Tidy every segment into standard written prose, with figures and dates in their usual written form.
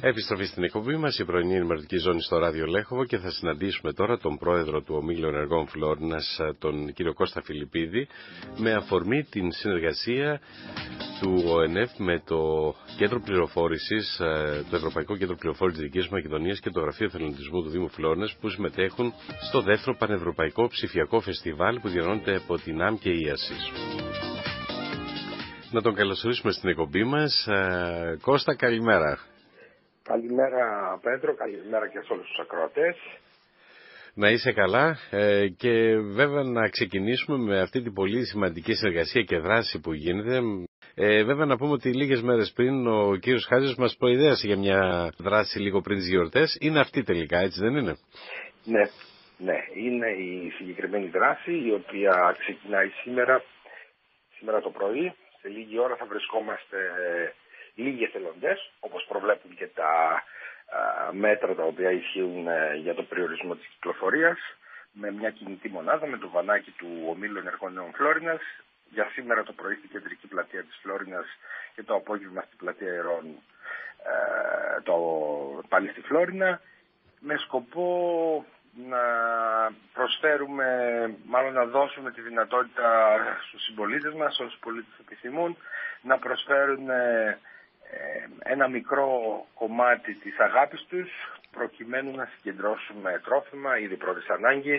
Επιστροφή στην εκπομπή μας, η πρωινή ενημερωτική ζώνη στο Ράδιο Λέχοβο, και θα συναντήσουμε τώρα τον πρόεδρο του Ομίλου Ενεργών Φλόρινας, τον κύριο Κώστα Φιλιππίδη, με αφορμή την συνεργασία του ΟΕΝΕΦ με το Κέντρο Πληροφόρησης, το Ευρωπαϊκό Κέντρο Πληροφόρησης της Δυτικής Μακεδονίας και το Γραφείο Εθελοντισμού του Δήμου Φλόρινας, που συμμετέχουν στο δεύτερο Πανευρωπαϊκό Ψηφιακό Φεστιβάλ που διοργανώνεται από την ΑΜ και η ΑΣΥΣ. Να τον καλωσορίσουμε στην εκπομπή μας. Κώστα, καλημέρα. Καλημέρα Πέτρο, καλημέρα και σε όλους τους ακροατές. Να είσαι καλά και βέβαια να ξεκινήσουμε με αυτή την πολύ σημαντική συνεργασία και δράση που γίνεται. Βέβαια να πούμε ότι λίγες μέρες πριν ο κύριος Χάζης μας προειδέασε για μια δράση λίγο πριν τις γιορτές. Είναι αυτή τελικά, έτσι δεν είναι? Ναι, είναι η συγκεκριμένη δράση η οποία ξεκινάει σήμερα το πρωί. Σε λίγη ώρα θα βρισκόμαστε λίγοι εθελοντές, όπως προβλέπουν και τα μέτρα τα οποία ισχύουν για το περιορισμό της κυκλοφορίας, με μια κινητή μονάδα, με το βανάκι του Ομίλου Ενεργών Φλόρινας. Για σήμερα το πρωί στην κεντρική πλατεία της Φλόρινας και το απόγευμα στην πλατεία Ερών, πάλι στη Φλόρινα, με σκοπό να προσφέρουμε, μάλλον να δώσουμε τη δυνατότητα στους συμπολίτες μας, όσους πολίτες επιθυμούν, να προσφέρουν ένα μικρό κομμάτι της αγάπης τους, προκειμένου να συγκεντρώσουμε τρόφιμα, είδη πρώτης ανάγκης,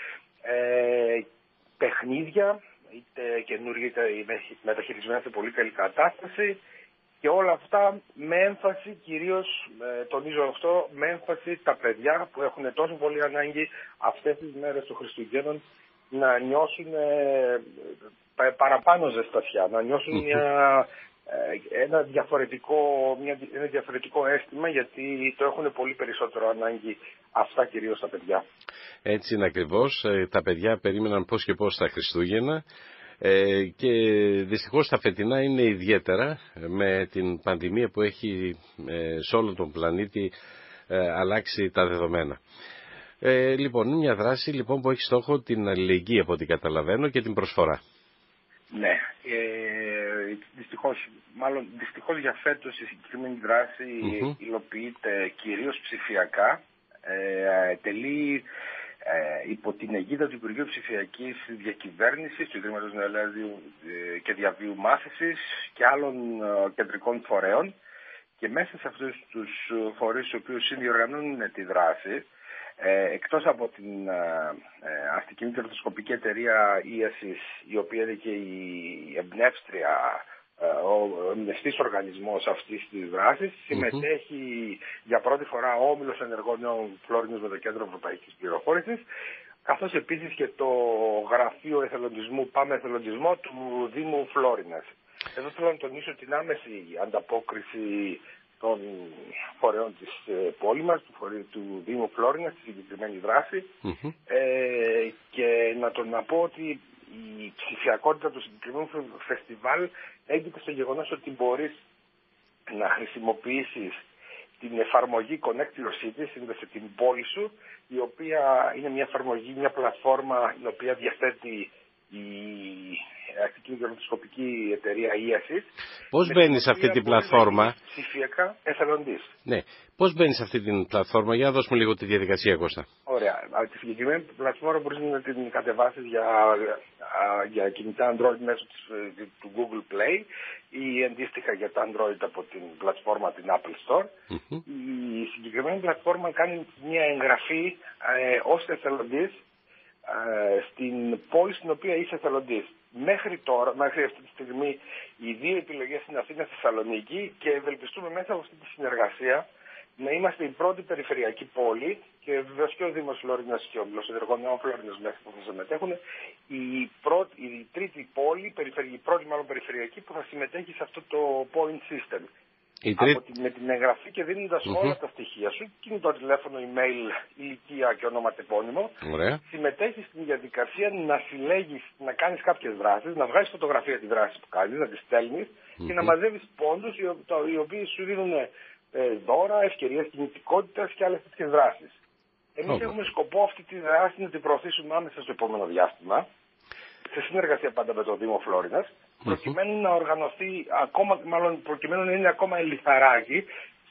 παιχνίδια, είτε καινούργια είτε μεταχειρισμένα σε πολύ καλή κατάσταση, και όλα αυτά με έμφαση, κυρίως τονίζω αυτό, με έμφαση τα παιδιά που έχουν τόσο πολύ ανάγκη αυτές τις μέρες των Χριστουγέννων να νιώσουν παραπάνω ζεστασιά, να νιώσουν ένα διαφορετικό αίσθημα, γιατί το έχουν πολύ περισσότερο ανάγκη αυτά, κυρίως τα παιδιά. Έτσι είναι ακριβώς. Τα παιδιά περίμεναν πώς και πώς τα Χριστούγεννα και δυστυχώς τα φετινά είναι ιδιαίτερα, με την πανδημία που έχει σε όλο τον πλανήτη αλλάξει τα δεδομένα. Λοιπόν, είναι μια δράση λοιπόν που έχει στόχο την αλληλεγγύη, από ό,τι καταλαβαίνω, και την προσφορά. Ναι, δυστυχώς για φέτος η συγκεκριμένη δράση υλοποιείται κυρίως ψηφιακά, τελεί υπό την αιγίδα του Υπουργείου Ψηφιακής Διακυβέρνησης, του Ιδρύματος Νεολαίου και Διαβίου Μάθησης και άλλων κεντρικών φορέων, και μέσα σε αυτούς τους φορείς τους οποίους συνδιοργανώνουν τη δράση, εκτός από την αστική μη κερδοσκοπική εταιρεία ΙΑΣΙΣ, η οποία είναι και η εμπνεύστρια, ο εμπνευστής οργανισμός αυτής της δράσης, συμμετέχει για πρώτη φορά ο Όμιλος Ενεργών Φλόρινας με το Κέντρο Ευρωπαϊκής Πληροφόρησης, καθώς επίσης και το Γραφείο Εθελοντισμού, Πάμε Εθελοντισμό, του Δήμου Φλόρινας. Εδώ θέλω να τονίσω την άμεση ανταπόκριση των φορέων της πόλης μας, του Δήμου Φλόρινας, στη συγκεκριμένη δράση, και να πω ότι η ψηφιακότητα του συγκεκριμένου φεστιβάλ έγκυται στο γεγονός ότι μπορείς να χρησιμοποιήσεις την εφαρμογή Connect Your City, σύνδεσε την πόλη σου, η οποία είναι μια εφαρμογή, μια πλατφόρμα η οποία διαθέτει η αστική κερδοσκοπική εταιρεία ΙΑΣΙΣ. Πώς μπαίνεις σε αυτή την πλατφόρμα? Ψηφιακά εθελοντής. Ναι. Πώς μπαίνεις σε αυτή την πλατφόρμα? Για να δώσουμε λίγο τη διαδικασία, Κώστα. Ωραία. Τη συγκεκριμένη πλατφόρμα μπορείς να την κατεβάσεις για κινητά Android μέσω του Google Play ή αντίστοιχα για τα Android από την πλατφόρμα την Apple Store. Η συγκεκριμένη πλατφόρμα κάνει μια εγγραφή ως εθελοντής στην πόλη στην οποία είσαι εθελοντής. Μέχρι αυτή τη στιγμή, οι δύο επιλογές είναι Αθήνα και Θεσσαλονίκη, και ευελπιστούμε μέσα από αυτή τη συνεργασία να είμαστε η πρώτη περιφερειακή πόλη, και βεβαίως και ο Δήμος Φλόρινας και ο Όμιλος Ενεργών Φλόρινας μέχρι που θα συμμετέχουν, η τρίτη πόλη, η πρώτη μάλλον περιφερειακή, που θα συμμετέχει σε αυτό το point system. Με την εγγραφή και δίνοντας όλα τα στοιχεία σου, κινητό τηλέφωνο, email, ηλικία και ονοματεπώνυμο, συμμετέχεις στην διαδικασία να συλλέγεις, να κάνεις κάποιες δράσεις, να βγάζεις φωτογραφία τη δράση που κάνεις, να τη στέλνεις και να μαζεύεις πόντους οι οποίοι σου δίνουν δώρα, ευκαιρίες κινητικότητας και άλλες τέτοιες δράσεις. Εμείς έχουμε σκοπό αυτή τη δράση να την προωθήσουμε άμεσα στο επόμενο διάστημα, σε συνεργασία πάντα με το Δήμο Φλόρινας, προκειμένου να οργανωθεί προκειμένου να είναι ακόμα ελιθαράκι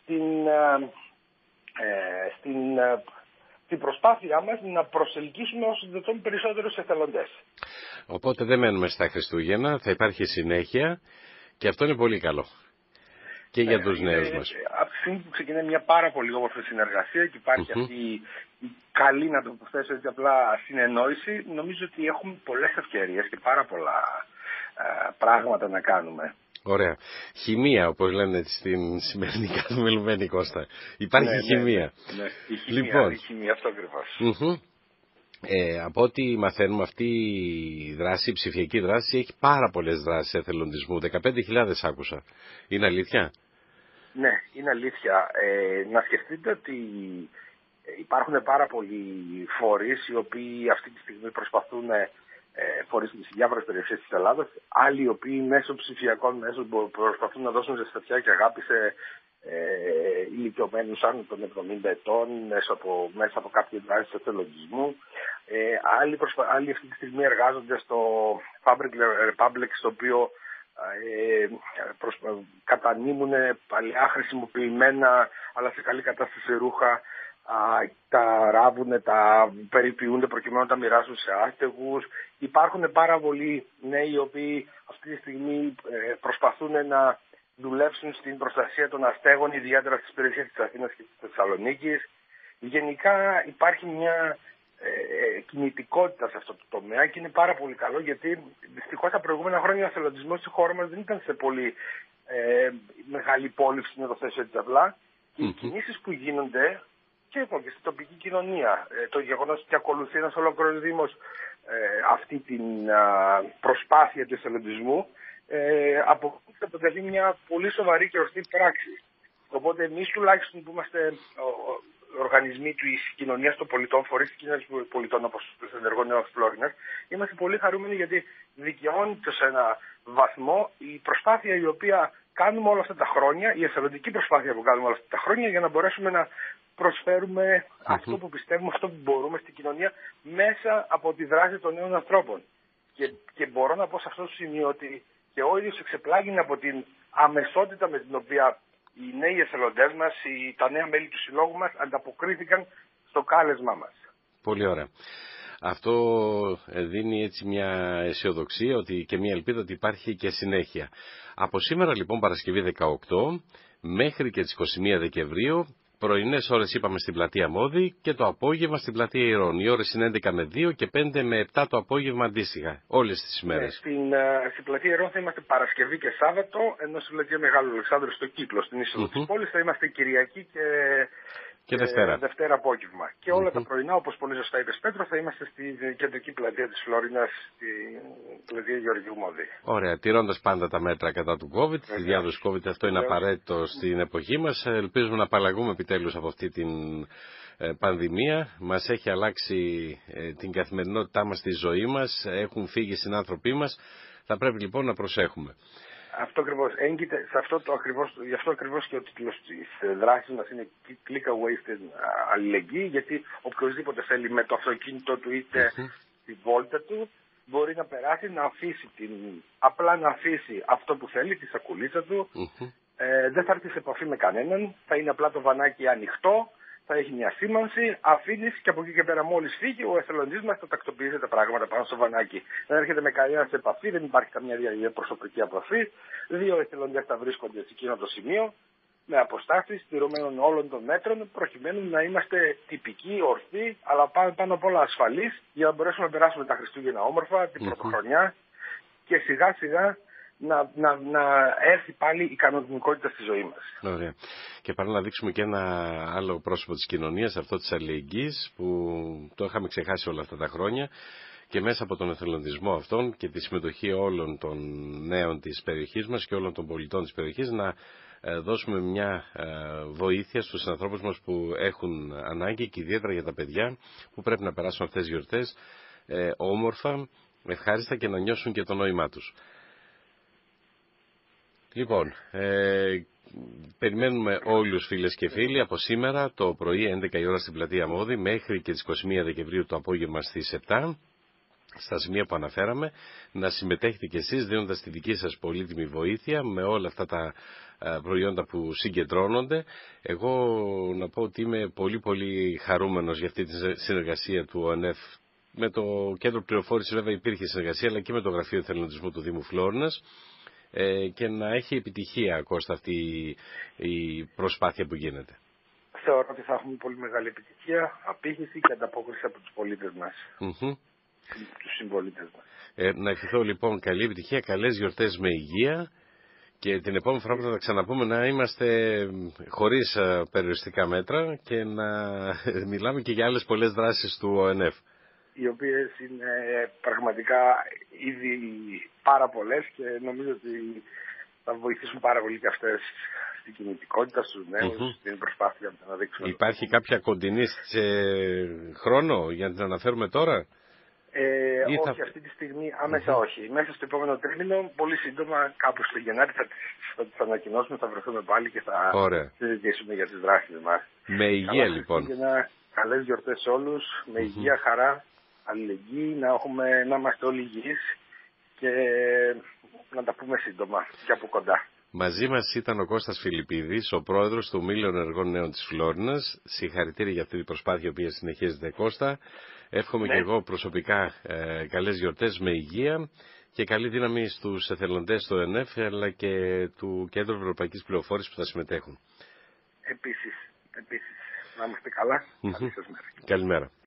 στην προσπάθειά μας να προσελκύσουμε όσο δυνατόν περισσότερους εθελοντές. Οπότε δεν μένουμε στα Χριστούγεννα, θα υπάρχει συνέχεια και αυτό είναι πολύ καλό. Και για τους νέους μας. Από τη στιγμή που ξεκινάει μια πάρα πολύ όμορφη συνεργασία και υπάρχει αυτή η καλή, να το προσθέσω έτσι απλά, συνεννόηση, νομίζω ότι έχουμε πολλές ευκαιρίες και πάρα πολλά πράγματα να κάνουμε. Ωραία. Χημεία, όπως λένε στην σημερινή καθημερινή Κώστα. Υπάρχει χημεία. Ναι. Η χημεία, λοιπόν, η χημεία, αυτό ακριβώς. Από ό,τι μαθαίνουμε, αυτή η δράση, η ψηφιακή δράση, έχει πάρα πολλές δράσεις εθελοντισμού. 15.000 άκουσα. Είναι αλήθεια? Ναι, είναι αλήθεια. Να σκεφτείτε ότι υπάρχουν πάρα πολλοί φορείς οι οποίοι αυτή τη στιγμή προσπαθούν, φορείς στις διάφορες περιοχές της Ελλάδας, άλλοι οι οποίοι μέσω ψηφιακών μέσων προσπαθούν να δώσουν ζεστασιά και αγάπη σε ηλικιωμένους άνω των 70 ετών μέσα από κάποιες δράσεις εθελοντισμού. Άλλοι αυτή τη στιγμή εργάζονται στο Fabric Republic, στο οποίο κατανείμουν παλιά χρησιμοποιημένα αλλά σε καλή κατάσταση ρούχα, τα ράβουν, τα περιποιούνται προκειμένου να τα μοιράσουν σε άστεγους. Υπάρχουν πάρα πολλοί νέοι οι οποίοι αυτή τη στιγμή προσπαθούν να δουλέψουν στην προστασία των αστέγων, ιδιαίτερα στις περιοχές της Αθήνας και της Θεσσαλονίκης. Γενικά υπάρχει μια κινητικότητα σε αυτό το τομέα και είναι πάρα πολύ καλό, γιατί δυστυχώς τα προηγούμενα χρόνια ο εθελοντισμός στη χώρα μας δεν ήταν σε πολύ μεγάλη υπόλοιψη, να το θέσω έτσι απλά. Και οι κινήσεις που γίνονται και στην τοπική κοινωνία, το γεγονός ότι ακολουθεί ένας ολόκληρος δήμος αυτή την προσπάθεια του εθελοντισμού, αποτελεί μια πολύ σοβαρή και ορθή πράξη. Οπότε εμείς τουλάχιστον που είμαστε οργανισμοί της κοινωνίας των πολιτών, φορείς της κοινωνίας των πολιτών όπως το Ενεργό Νέο Φλόρινας, είμαστε πολύ χαρούμενοι γιατί δικαιώνεται σε ένα βαθμό η προσπάθεια η οποία κάνουμε όλα αυτά τα χρόνια, η εθελοντική προσπάθεια που κάνουμε όλα αυτά τα χρόνια, για να μπορέσουμε να προσφέρουμε αυτό που πιστεύουμε, αυτό που μπορούμε στην κοινωνία μέσα από τη δράση των νέων ανθρώπων. Και μπορώ να πω σε αυτό το σημείο ότι και ο ίδιος εξεπλάγει από την αμεσότητα με την οποία οι νέοι εθελοντές μας, τα νέα μέλη του συλλόγου μας ανταποκρίθηκαν στο κάλεσμά μας. Πολύ ωραία. Αυτό δίνει έτσι μια αισιοδοξία και μια ελπίδα ότι υπάρχει και συνέχεια. Από σήμερα λοιπόν Παρασκευή 18 μέχρι και τις 21 Δεκεμβρίου, πρωινές ώρες είπαμε στην πλατεία Μόδη και το απόγευμα στην πλατεία Ηρών. Οι ώρες είναι 11 με 2 και 5 με 7 το απόγευμα αντίστοιχα, όλες τις ημέρες. Στην πλατεία Ηρών θα είμαστε Παρασκευή και Σάββατο, ενώ στην πλατεία Μεγάλου Αλεξάνδρου στο Κύκλο, στην είσοδο της πόλης, θα είμαστε Κυριακή και Δευτέρα απόγευμα. Και όλα τα πρωινά, όπως πολύ σωστά είπες Πέτρο, θα είμαστε στη κεντρική πλατεία της Φλόρινας, στην πλατεία Γεωργίου Μόδη. Ωραία, τηρώντας πάντα τα μέτρα κατά του COVID, τη διάδοση COVID, αυτό είναι απαραίτητο στην εποχή μας. Ελπίζουμε να απαλλαγούμε επιτέλους από αυτή την πανδημία. Μας έχει αλλάξει την καθημερινότητά μας, τη ζωή μας, έχουν φύγει οι συνάνθρωποι μας. Θα πρέπει λοιπόν να προσέχουμε. Αυτό ακριβώς. Έγκυται σε γι' αυτό ακριβώς και ο τίτλος της δράσης μας είναι Click Away στην αλληλεγγύη, γιατί οποιοδήποτε θέλει με το αυτοκίνητο του είτε τη βόλτα του μπορεί να περάσει, απλά να αφήσει αυτό που θέλει, τη σακουλίτσα του, δεν θα έρθει σε επαφή με κανέναν, θα είναι απλά το βανάκι ανοιχτό, θα έχει μια σήμανση, αφήνεις και από εκεί και πέρα μόλις φύγει ο εθελοντής μας θα τακτοποιήσει τα πράγματα πάνω στο βανάκι. Δεν έρχεται με κανένα σε επαφή, δεν υπάρχει καμία διαπροσωπική επαφή. 2 εθελοντές θα βρίσκονται σε εκείνο το σημείο, με αποστάσεις στηρωμένων όλων των μέτρων, προκειμένου να είμαστε τυπικοί, ορθοί, αλλά πάνω απ' όλα ασφαλείς, για να μπορέσουμε να περάσουμε τα Χριστούγεννα όμορφα, την πρωτοχρονιά και σιγά σιγά να έρθει πάλι η κανονικότητα στη ζωή μας. Ωραία. Και πάλι να δείξουμε και ένα άλλο πρόσωπο της κοινωνίας, αυτό της αλληλεγγύης, που το είχαμε ξεχάσει όλα αυτά τα χρόνια, και μέσα από τον εθελοντισμό αυτόν και τη συμμετοχή όλων των νέων της περιοχής μας και όλων των πολιτών της περιοχής να δώσουμε μια βοήθεια στους ανθρώπους μας που έχουν ανάγκη και ιδιαίτερα για τα παιδιά που πρέπει να περάσουν αυτές τις γιορτές όμορφα, ευχάριστα και να νιώσουν και το νόημά τους. Λοιπόν, περιμένουμε όλους φίλες και φίλοι από σήμερα το πρωί 11 η ώρα στην πλατεία Μόδη μέχρι και τις 21 Δεκεμβρίου το απόγευμα στις 7. στα σημεία που αναφέραμε, να συμμετέχετε κι εσείς δίνοντας τη δική σας πολύτιμη βοήθεια με όλα αυτά τα προϊόντα που συγκεντρώνονται. Εγώ να πω ότι είμαι πολύ πολύ χαρούμενος για αυτή τη συνεργασία του ΟΕΝΕΦ. Με το Κέντρο Πληροφόρησης βέβαια υπήρχε συνεργασία, αλλά και με το Γραφείο Εθελοντισμού του Δήμου Φλόρνας, και να έχει επιτυχία, Κώστα, αυτή η προσπάθεια που γίνεται. Θεωρώ ότι θα έχουμε πολύ μεγάλη επιτυχία, απήχηση και ανταπόκριση από τους πολίτες μας. Τους συμπολίτες μας. Να ευχηθώ λοιπόν καλή επιτυχία, καλές γιορτές με υγεία, και την επόμενη φορά που θα τα ξαναπούμε να είμαστε χωρίς περιοριστικά μέτρα και να μιλάμε και για άλλες πολλές δράσεις του ΟΕΝΕΦ. Οι οποίες είναι πραγματικά ήδη πάρα πολλές και νομίζω ότι θα βοηθήσουν πάρα πολύ και αυτές στην κινητικότητα, στους νέους, στην προσπάθεια να δείξουμε. Υπάρχει κάποια κοντινή σε χρόνο για να την αναφέρουμε τώρα? Όχι, αυτή τη στιγμή άμεσα όχι. Μέσα στο επόμενο τρίμηνο, πολύ σύντομα, κάπου στο Γενάρη θα τις ανακοινώσουμε, θα βρεθούμε πάλι και θα συζητήσουμε για τις δράσεις μας. Με υγεία λοιπόν. Καλές γιορτές σε όλους, με υγεία, χαρά, αλληλεγγύη, να είμαστε όλοι υγιείς και να τα πούμε σύντομα και από κοντά. Μαζί μας ήταν ο Κώστας Φιλιππίδης, ο πρόεδρος του Ομίλου Ενεργών Νέων της Φλόρνας. Συγχαρητήρια για αυτή την προσπάθεια που συνεχίζεται, Κώστα. Εύχομαι και εγώ προσωπικά καλές γιορτές με υγεία και καλή δύναμη στους εθελοντές του ΕΝΕΦ αλλά και του Κέντρου Ευρωπαϊκής Πληροφόρησης που θα συμμετέχουν. Επίσης. Να είμαστε καλά. Καλή σας μέρα. Καλημέρα.